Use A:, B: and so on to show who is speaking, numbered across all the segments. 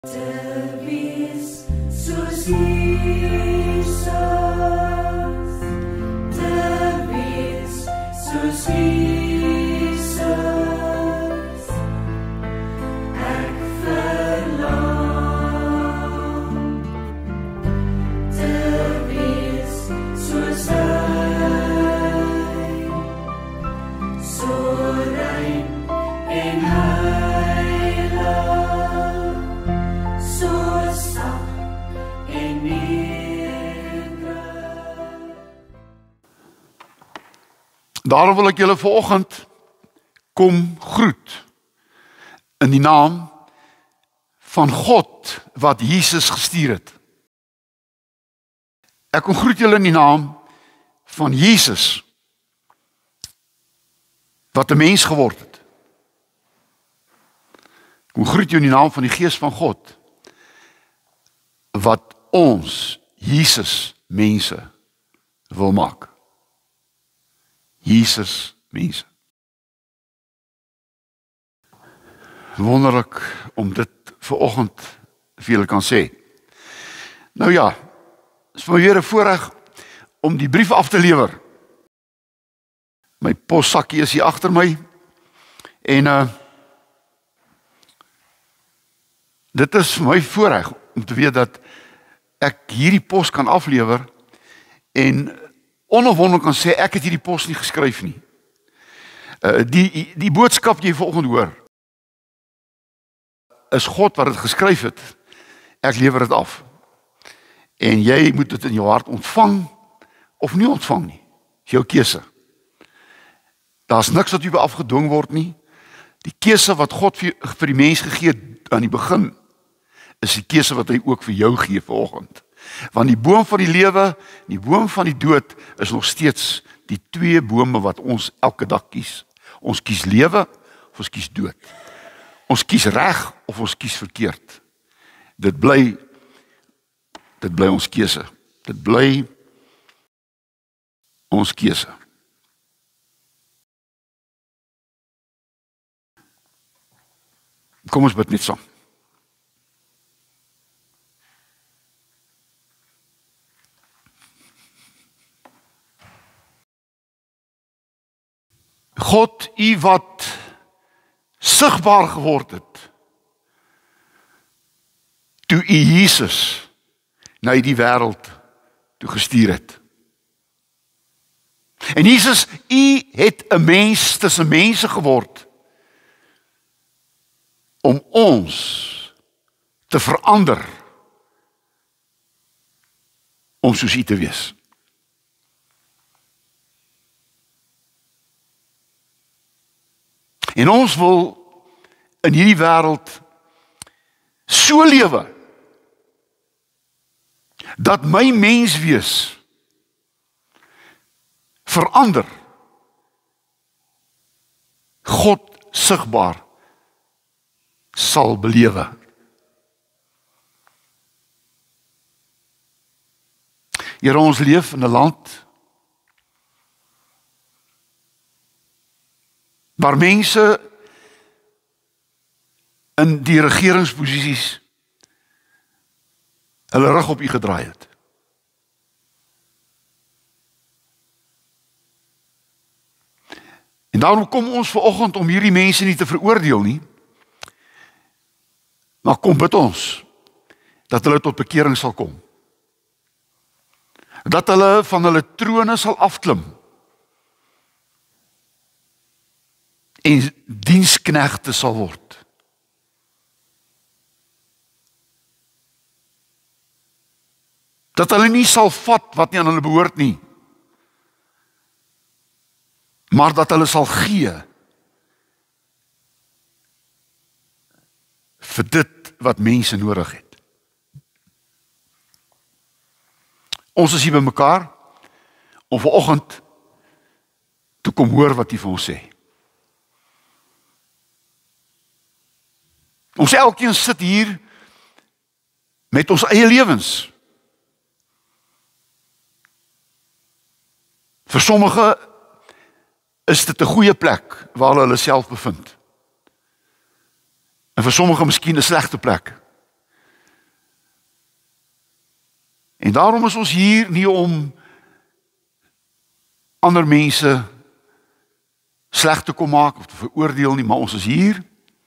A: Te wees soos Jesus, te wees soos Jesus, ek verlang te wees soos hy, so rein en heilig.
B: Daarom wil ek julle vanoggend kom groet in die naam van God wat Jesus gestuur het. Ek kom groet julle in die naam van Jesus wat 'n mens geword het. Ek kom groet jou in die naam van die Gees van God wat ons Jesus mense wil maak. Jesus mense. Wonderlik om dit vanoggend vir julle kan sê. Nou ja, is vir my weer 'n voorreg om die brief af te lewer. My possakkie is hier agter my en dit is vir my voorreg om te weet dat ek hierdie pos kan aflewer en onopwondelik kan sê ek het hierdie pos nie geskryf nie. Die boodskap jy vanoggend hoor is God wat dit geskryf het. Ek lewer dit af. En jy moet dit in jou hart ontvang of nie ontvang nie. Dis jou keuse. Daar's niks wat jy afgedwing word nie. Die keuse wat God vir die mens gegee het aan die begin is die keuse wat hy ook vir jou gee vanoggend. Want die boom van die lewe, die boom van die dood is nog steeds die twee bome wat ons elke dag kies. Ons kies lewe of ons kies dood. Ons kies reg of ons kies verkeerd. Dit bly ons keuse. Dit bly ons keuse. Kom ons bid net saam. God, U wat sigbaar geword het toe U Jesus na die wêreld toe gestuur het. En Jesus, U het 'n mens tussen mense geword om ons te verander om soos U te wees. En ons wil in hierdie wêreld so lewe dat my menswees verander, God sigbaar sal belewe. Here, ons leef in 'n land waar mense in die regeringsposisies hulle rug op U gedraai het. En daarom kom ons vanoggend om hierdie mense nie te veroordeel nie, maar kom bid ons dat hulle tot bekering sal kom. Dat hulle van hulle trone sal afklim en diensknegte sal word. Dat hulle nie sal vat wat nie aan hulle behoort nie, maar dat hulle sal gee vir dit wat mense nodig het. Ons is hier by mekaar om vanoggend te kom hoor wat U vir ons sê. Ons elkeen sit hier met ons eie lewens. Vir sommige is dit 'n goeie plek waar hulle self bevind. En vir sommige miskien 'n slegte plek En daarom is ons hier nie om ander mense sleg te kom maak of te veroordeel nie, maar ons is hier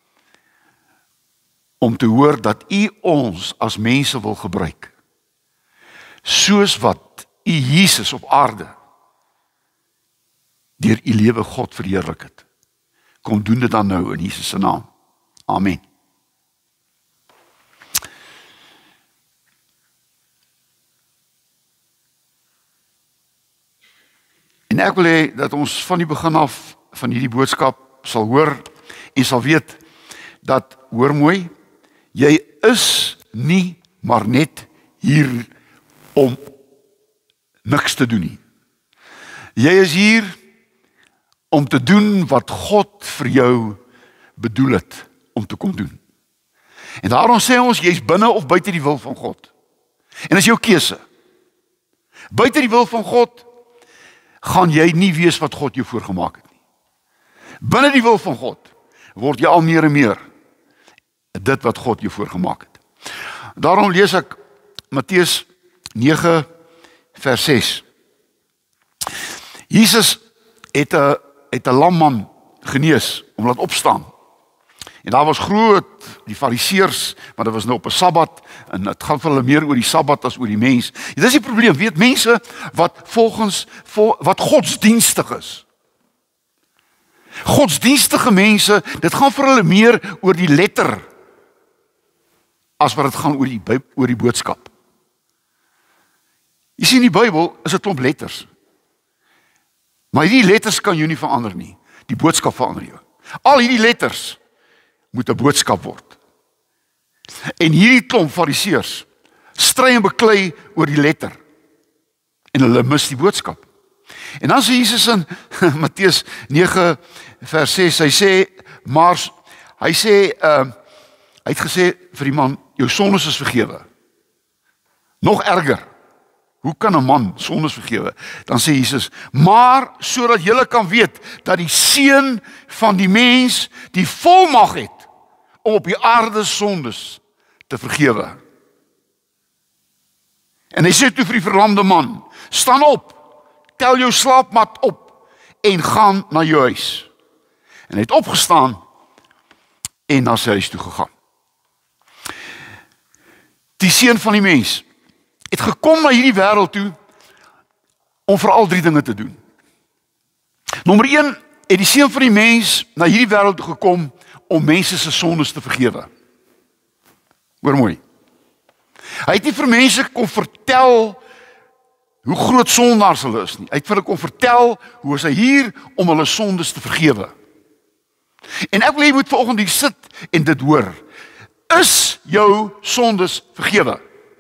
B: om te hoor dat U ons as mense wil gebruik. Soos wat U Jesus op aarde deur U lewe God verheerlik het. Kom doen dit dan nou in Jesus se naam. Amen. En ek wil hê dat ons van die begin af van hierdie boodskap sal hoor en sal weet dat, hoor mooi, jy is nie maar net hier om niks te doen nie. Jy is hier om te doen wat God vir jou bedoel het om te kom doen. En daarom sê ons, jy is binne of buite die wil van God. En dis jou keuse. Buite die wil van God gaan jy nie wees wat God jou voorgemaak het nie. Binne die wil van God word jy al meer en meer dit wat God jou voorgemaak het. Daarom lees ek Matteus 9 vers 6. Jesus het 'n lam man genees om laat opstaan. En daar was groot, die fariseërs, maar dit was nou op 'n Sabbat en dit gaan vir hulle meer oor die Sabbat as oor die mens. Dit is die probleem, weet mense wat godsdienstig is. Godsdienstige mense, dit gaan vir hulle meer oor die letter as wat dit gaan oor die boodskap. Jy sien, in die Bybel is 'n klomp letters. Maar hierdie letters kan jou nie verander nie. Die boodskap verander jou. Al hierdie letters moet 'n boodskap word. En hierdie klomp fariseërs stry en beklei oor die letter. En hulle mis die boodskap. En dan sê Jesus in Matteus 9 vers 6, hy het gesê vir die man, jou sondes is vergewe. Nog erger. Hoe kan 'n man sondes vergewe? Dan sê Jesus, maar sodat julle kan weet dat die Seun van die mens die volmag het om op die aarde sondes te vergewe. En hy sê toe vir die verlamde man, staan op, tel jou slaapmat op en gaan na jou huis. En hy het opgestaan en na sy huis toe gegaan. Die Seun van die mens het gekom na hierdie wêreld toe om veral 3 dinge te doen. Nommer 1, het die Seun van die mens na hierdie wêreld toe gekom om mense se sondes te vergewe. Hoor mooi. Hy het nie vir mense kom vertel hoe groot sondaars hulle is nie. Hy het vir hulle kom vertel hoe is hy hier om hulle sondes te vergewe. En ek wil jy moet vanoggend hier sit en dit hoor. Is jou sondes vergewe?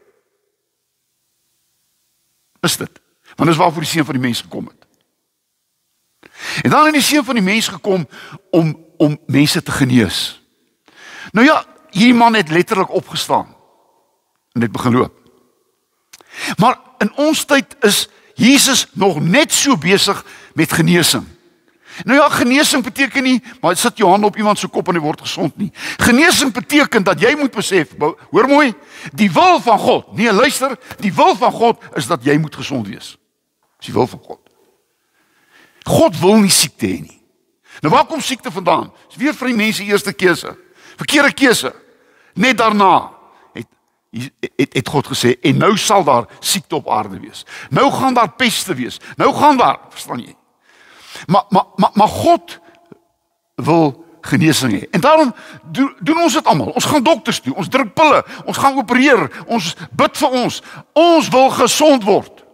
B: Is dit? Want dis waarvoor die Seun van die mens gekom het. En dan het die Seun van die mens gekom om mense te genees. Nou ja, hierdie man het letterlik opgestaan en het begin loop. Maar in ons tyd is Jesus nog net so besig met genesing. Nou ja, genesing beteken nie, maar sit jou hand op iemand se kop en hy word gesond nie. Genesing beteken dat jy moet besef, hoor mooi, die wil van God, nee luister, die wil van God is dat jy moet gesond wees. Dis die wil van God. God wil nie siekte hê nie. Nou waar kom siekte vandaan? Dis weer vir die mense eerste keuse. Verkeerde keuse. Net daarna het God gesê, en nou sal daar siekte op aarde wees. Nou gaan daar peste wees. Nou gaan daar, verstaan jy? Maar God wil genesing hê. En daarom doen ons dit almal. Ons gaan dokters toe, ons druk pille, ons gaan opereer, ons bid vir ons. Ons wil gesond word.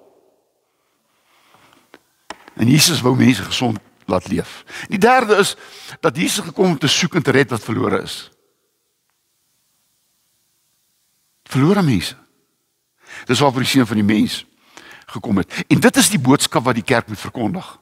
B: En Jesus wou mense gesond laat leef. Die derde is dat Jesus gekom om te soek en te red wat verlore is. Verlore mense. Dis waarvoor die Seun van die mens gekom het. En dit is die boodskap wat die kerk moet verkondig.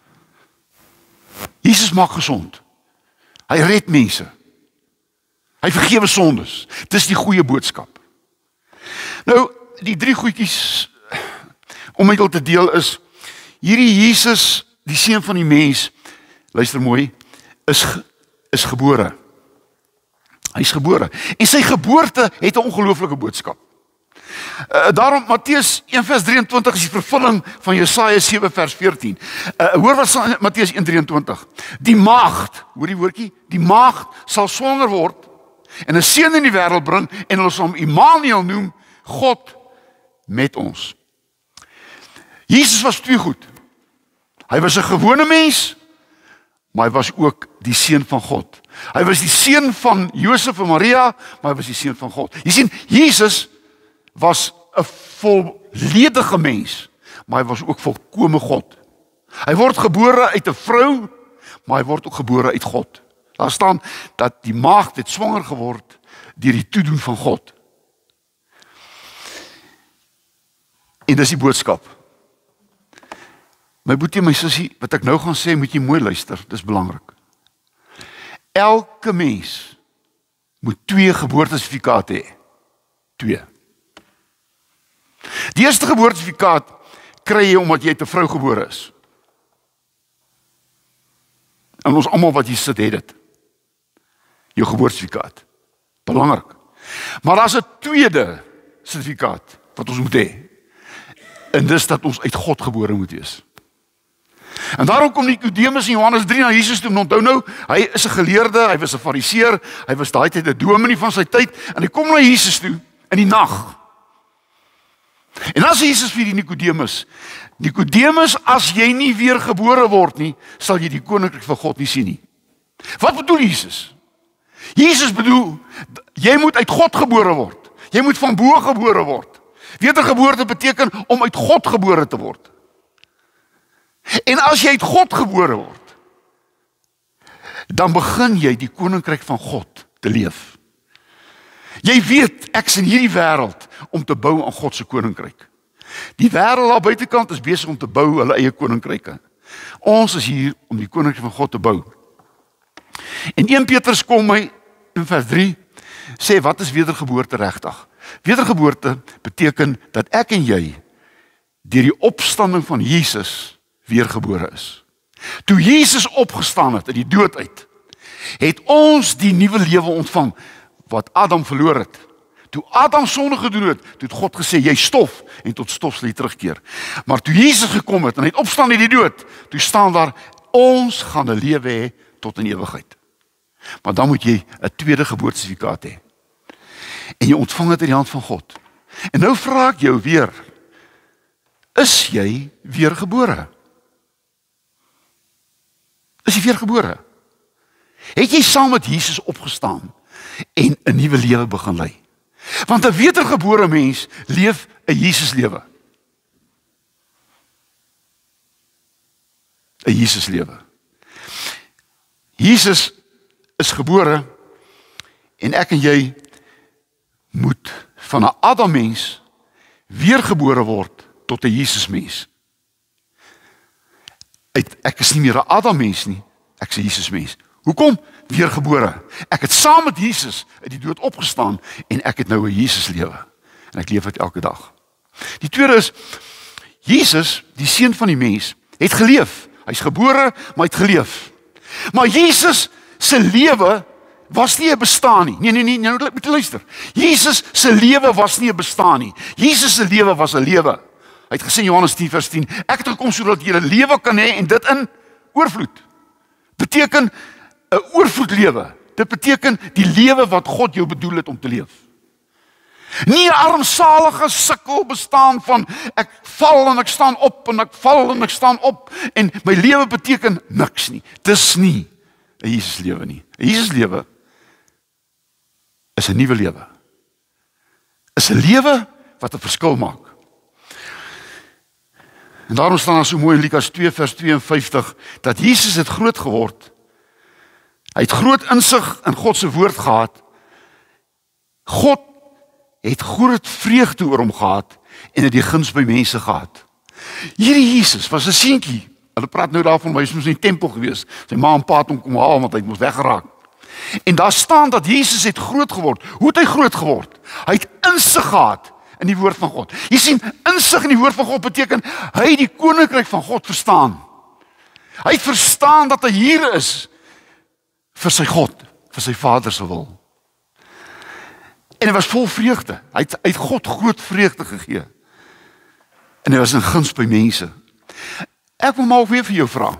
B: Jesus maak gesond. Hy red mense. Hy vergewe sondes. Dis die goeie boodskap. Nou, die 3 goedjies om met julle te deel is, hierdie Jesus, die Seun van die mens, luister mooi, is gebore. Hy is gebore. En sy geboorte het 'n ongelooflike boodskap. Daarom Matteus 1:23 is die vervulling van Jesaja 7:14. Hoor wat Matteus 1:23. Die maagd, hoor die woordjie, die maagd sal swanger word en 'n seun in die wêreld bring en hulle sal hom Immanuel noem, God met ons. Jesus was twee goed. Hy was 'n gewone mens, maar hy was ook die seun van God. Hy was die seun van Josef en Maria, maar hy was die seun van God. Jy sien, Jesus was 'n volledige mens, maar hy was ook volkome God. Hy word gebore uit 'n vrou, maar hy word ook gebore uit God. Daar staan dat die maagd het swanger geword deur die toedoen van God. En dis die boodskap. My boetie, my sussie, wat ek nou gaan sê, moet jy mooi luister, dis belangrik. Elke mens moet 2 geboortesertifikate hê. 2. Die eerste geboortesertifikaat kry jy omdat jy uit 'n vrou gebore is. En ons almal wat hier sit het dit. Jou geboortesertifikaat. Belangrik. Maar daar's 'n tweede sertifikaat wat ons moet hê. En dis dat ons uit God gebore moet wees. En daarom kom Nikodemus in Johannes 3 na Jesus toe. Onthou nou, hy is 'n geleerde, hy was 'n fariseer, hy was daai tyd 'n dominee van sy tyd en hy kom na Jesus toe in die nag. En as Jesus vir die Nikodemus, as jy nie weer gebore word nie, sal jy die koninkryk van God nie sien nie. Wat bedoel Jesus? Jesus bedoel, jy moet uit God gebore word. Jy moet van bo gebore word. Wedergeboorte beteken om uit God gebore te word. En as jy uit God gebore word, dan begin jy die koninkryk van God te leef. Jy weet, ek is in hierdie wêreld om te bou aan God se koninkryk. Die wêreld daar buitekant is besig om te bou hulle eie koninkryke. Ons is hier om die koninkryk van God te bou. En 1 Petrus kom my in vers 3 sê, wat is wedergeboorte regtig? Wedergeboorte beteken dat ek en jy deur die opstanding van Jesus weergebore is. Toe Jesus opgestaan het uit die dood uit, het ons die nuwe lewe ontvang wat Adam verloor het. Toe Adam sonde gedoen het, toe het God gesê, jy stof en tot stof sal jy terugkeer. Maar toe Jesus gekom het en hy het opstaan uit die dood, toe staan daar, ons gaan 'n lewe hê tot in ewigheid. Maar dan moet jy 'n tweede geboortesertifikaat hê. En jy ontvang dit in die hand van God. En nou vra ek jou weer, is jy weergebore? Is jy weergebore? Het jy saam met Jesus opgestaan en 'n nuwe lewe begin lei? Want 'n wedergebore mens leef 'n Jesus lewe. 'n Jesus lewe. Jesus is gebore en ek en jy moet van 'n Adam mens weergebore word tot 'n Jesus mens. Ek is nie meer 'n Adam mens nie, ek is 'n Jesus mens. Hoekom? Weergebore. Ek het saam met Jesus uit die dood opgestaan en ek het nou 'n Jesus lewe. En ek leef dit elke dag. Die tweede is, Jesus, die seun van die mens, het geleef. Hy's gebore, maar hy het geleef. Maar Jesus se lewe was nie 'n bestaan nie. Nee, nou moet luister. Jesus se lewe was nie 'n bestaan nie. Jesus se lewe was 'n lewe. Hy het gesê in Johannes 10:10, ek het gekom sodat jy 'n lewe kan hê en dit in oorvloed. Beteken 'n oorvloedlewe. Dit beteken die lewe wat God jou bedoel het om te leef. Nie 'n armsalige sukkel bestaan van ek val en ek staan op en ek val en ek staan op en my lewe beteken niks nie. Dis nie 'n Jesus lewe nie. 'n Jesus lewe is 'n nuwe lewe. Is 'n lewe wat 'n verskil maak. En daarom staan daar so mooi in Lukas 2:52 dat Jesus het groot geword. Hy het groot insig in God se woord gehad. God het groot vreugde oor hom gehad en het die guns by mense gehad. Hierdie Jesus was 'n seentjie. Hulle praat nou daarvan, maar hy was in die tempel gewees. Sy ma en pa het hom kom haal want hy het mos weggeraak. En daar staan dat Jesus het groot geword. Hoe het hy groot geword? Hy het insig gehad in die woord van God. Jy sien, insig in die woord van God beteken hy het die koninkryk van God verstaan. Hy het verstaan dat hy hier is vir sy God, vir sy Vader se wil. En hy was vol vreugde. Hy het God groot vreugde gegee. En hy was in guns by mense. Ek wil maar ook weer vir jou vra.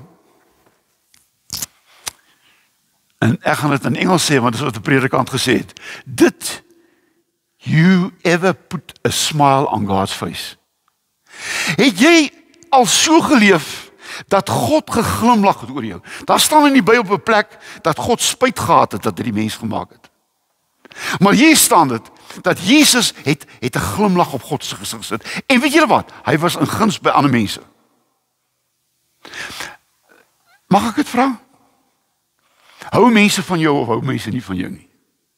B: En ek gaan dit in Engels sê, want dit is wat die predikant gesê het. Did you ever put a smile on God's face? Het jy al so geleef dat God geglimlag het oor jou? Daar staan in die Bybel op 'n plek dat God spyt gehad het dat hy die mens gemaak het. Maar hier staan dit, dat Jesus het 'n glimlag op God se gesig gesit. En weet julle wat? Hy was in guns by ander mense. Mag ek dit vra? Hou mense van jou of hou mense nie van jou nie?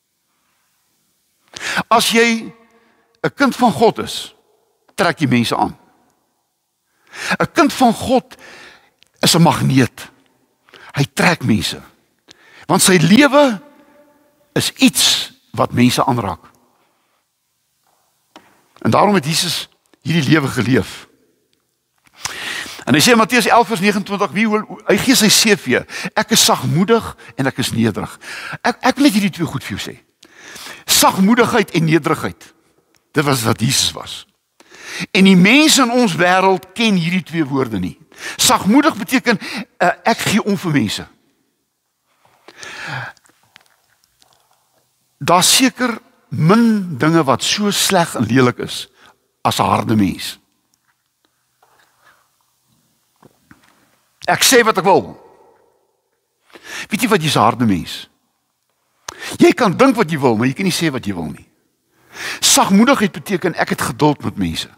B: As jy 'n kind van God is, trek jy mense aan. 'n kind van God is 'n magneet. Hy trek mense. Want sy lewe is iets wat mense aanraak. En daarom het Jesus hierdie lewe geleef. En hy sê in Matteus 11:29, hy gee sy CV, ek is sagmoedig en ek is nederig. Ek wil net hierdie twee goed vir jou sê. Sagmoedigheid en nederigheid. Dit was wat Jesus was. En die mense in ons wêreld ken hierdie twee woorde nie. Sagmoedig beteken ek gee om vir mense. Daar seker min dinge wat so sleg en lelik is as 'n harde mens. Ek sê wat ek wil. Weet jy wat jy's 'n harde mens? Jy kan dink wat jy wil, maar jy kan nie sê wat jy wil nie. Sagmoedigheid beteken ek het geduld met mense.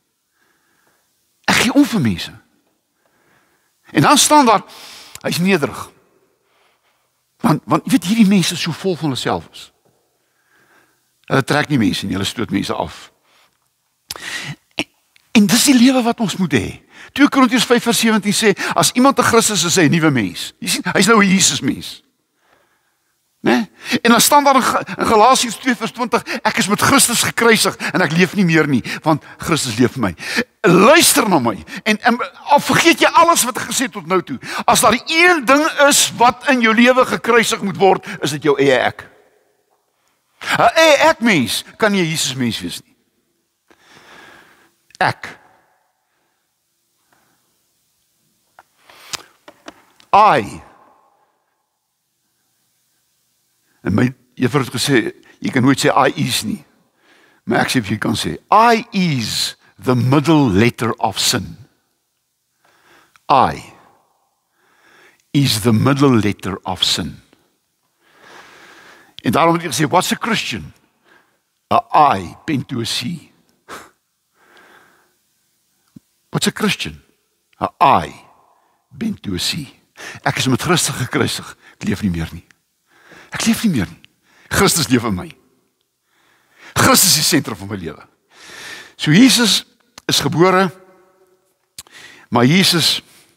B: Ek gee om vir mense. En dan staan daar, hy's nederig. Want jy weet hierdie mense so vol van hulself is. Hulle trek nie mense nie, hulle stoot mense af. En dis die lewe wat ons moet hê. 2 Korintiërs 5:17 sê, as iemand 'n Christus is, hy 'n nuwe mens. Jy sien, hy's nou 'n Jesus mens. Né? En dan staan daar in Galasiërs 2:20, ek is met Christus gekruisig en ek leef nie meer nie, want Christus leef vir my. Luister na my en al vergeet jy alles wat ek gesê tot nou toe. As daar een ding is wat in jou lewe gekruisig moet word, is dit jou eie ek. 'n eie ek mens kan nie 'n Jesus mens wees nie. Ek. En my juffrou het gesê, jy kan nooit sê I is nie. Maar ek sê jy kan sê, I is the middle letter of sin. I is the middle letter of sin. En daarom het jy gesê, what's a Christian? A I bent to a C. What's a Christian? A I bent to a C. Ek is met Christus gekruisig, ek leef nie meer nie. Ek leef nie meer nie. Christus leef in my. Christus is die sentrum van my lewe. So Jesus is gebore, maar Jesus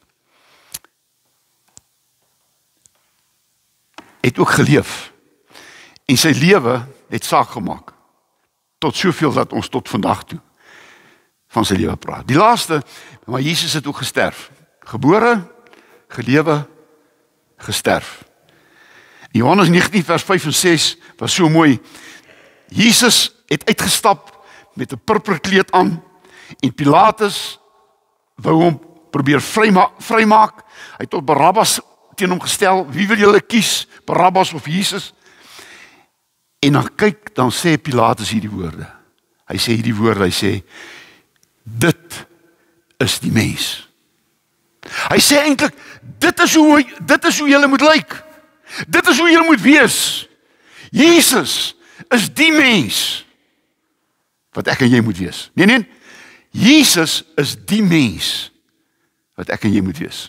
B: het ook geleef. En sy lewe het saak gemaak. Tot soveel dat ons tot vandag toe van sy lewe praat. Die laaste, maar Jesus het ook gesterf. Gebore, gelewe, gesterf. Johannes 19 vers 5 en 6 was so mooi. Jesus het uitgestap met 'n purperkleed aan en Pilatus wou hom probeer vrymaak. Hy het tot Barabbas teen hom gestel. Wie wil julle kies? Barabbas of Jesus? En dan sê Pilatus hierdie woorde. Hy sê hierdie woorde, hy sê dit is die mens. Hy sê eintlik dit is hoe julle moet lyk. Dit is hoe julle moet wees. Jesus is die mens wat ek en jy moet wees. Nee, Jesus is die mens wat ek en jy moet wees.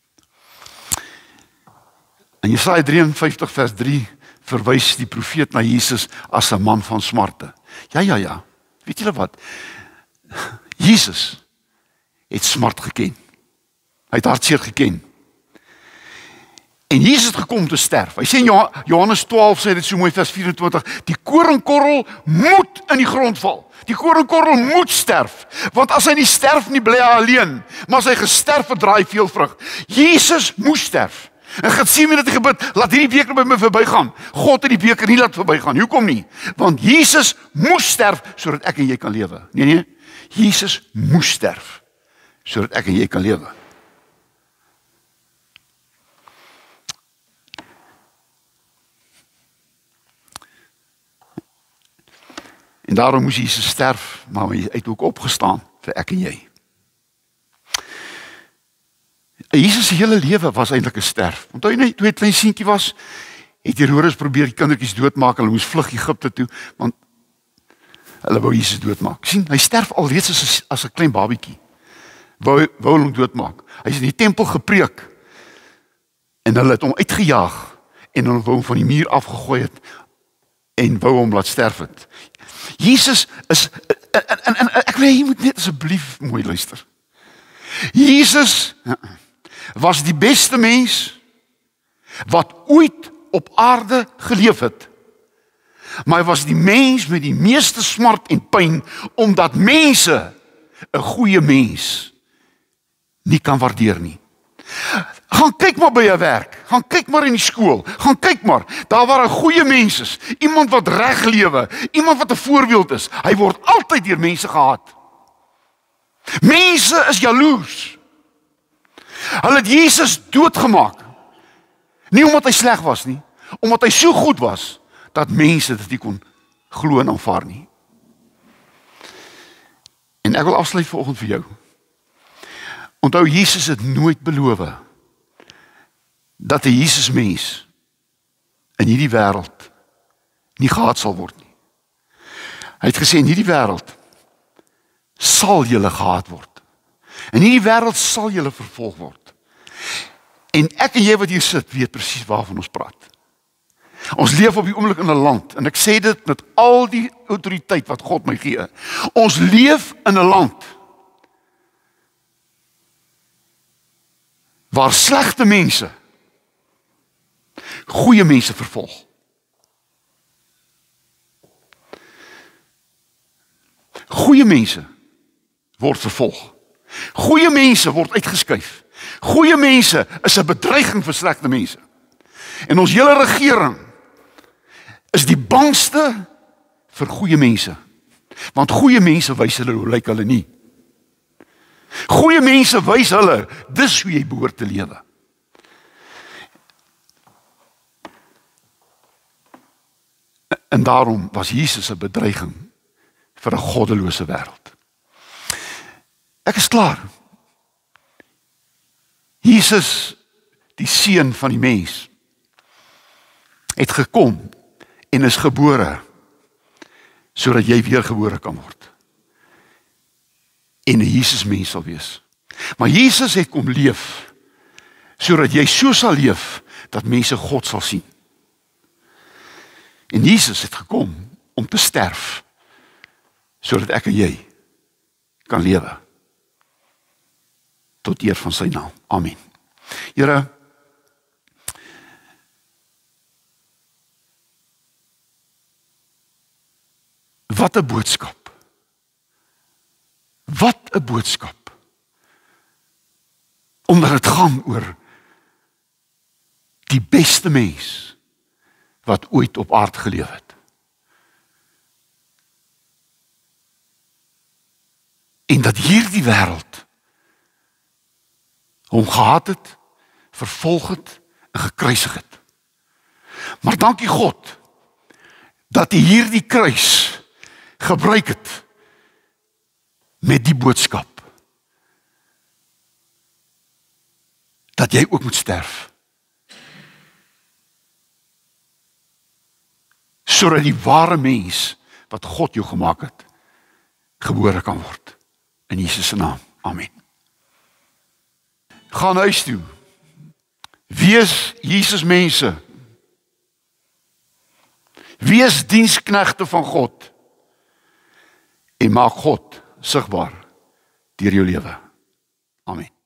B: In Jesaja 53 vers 3 verwys die profeet na Jesus as 'n man van smarte. Ja. Weet julle wat? Jesus het smart geken. Hy het hartseer geken. En Jesus het gekom te sterf. Hy sê in Johannes 12 sê dit so mooi vers 24, die koringkorrel moet in die grond val. Die koringkorrel moet sterf, want as hy nie sterf nie bly hy alleen, maar as hy gesterf het draai veel vrug. Jesus moes sterf. En Getsemane het hy gebid, laat hierdie beker by my verbygaan. God het die beker nie laat verbygaan. Hoekom nie? Want Jesus moes sterf sodat ek en jy kan lewe. Nee, Jesus moes sterf sodat ek en jy kan lewe. En daarom moes Jesus sterf, maar hy het ook opgestaan vir ek en jy. Jesus se hele lewe was eintlik 'n sterf. Onthou jy net toe hy 'n klein seentjie was, het Herodes probeer die kindertjies doodmaak, hulle moes vlug Egipte toe, want hulle wou Jesus doodmaak. Sien, hy sterf alreeds as 'n klein babietjie. Wou hom doodmaak. Hy's in die tempel gepreek en hulle het hom uitgejaag en hulle wou hom van die muur afgegooi het en wou hom laat sterf het. Jesus is en ek wil jy moet net asseblief mooi luister. Jesus was die beste mens wat ooit op aarde geleef het. Maar hy was die mens met die meeste smart en pyn omdat mense 'n goeie mens nie kan waardeer nie. Gaan kyk maar by jou werk, gaan kyk maar in die skool, gaan kyk maar, daar waar 'n goeie mens is, iemand wat reg lewe, iemand wat 'n voorbeeld is, hy word altyd deur mense gehaat. Mense is jaloers. Hulle het Jesus doodgemaak. Nie omdat hy sleg was nie, omdat hy so goed was, dat mense dit nie kon glo en aanvaar nie. En ek wil afsluit vanoggend vir jou. Onthou, Jesus het nooit beloof dat 'n Jesus mens in hierdie wêreld nie gehaat sal word nie. Hy het gesê in hierdie wêreld sal julle gehaat word. In hierdie wêreld sal julle vervolg word. En ek en jy wat hier sit, weet presies waarvan ons praat. Ons leef op die oomblik in 'n land, en ek sê dit met al die autoriteit wat God my gee. Ons leef in 'n land waar slegte mense goeie mense vervolg. Goeie mense word vervolg. Goeie mense word uitgeskuif. Goeie mense is 'n bedreiging vir slegte mense. En ons hele regering is die bangste vir goeie mense. Want goeie mense wys hulle hoe lyk hulle nie. Goeie mense wys hulle, dis hoe jy behoort te lewe. En daarom was Jesus 'n bedreiging vir 'n goddelose wêreld. Ek is klaar. Jesus, die seun van die mens, het gekom en is gebore sodat jy weergebore kan word en 'n Jesus mens sal wees. Maar Jesus het kom leef sodat jy so sal leef dat mense God sal sien. En Jesus het gekom om te sterf sodat ek en jy kan lewe tot eer van sy naam. Amen. Here, wat 'n boodskap. Wat 'n boodskap. Omdat dit gaan oor die beste mens wat ooit op aarde geleef het. En dat hierdie wêreld hom gehaat het, vervolg het en gekruisig het. Maar dankie God dat hy hierdie kruis gebruik het met die boodskap dat jy ook moet sterf. Sodat die ware mens wat God jou gemaak het, gebore kan word. In Jesus se naam. Amen. Gaan huis toe. Wees Jesus mense. Wees diensknegte van God. En maak God sigbaar deur jou lewe. Amen.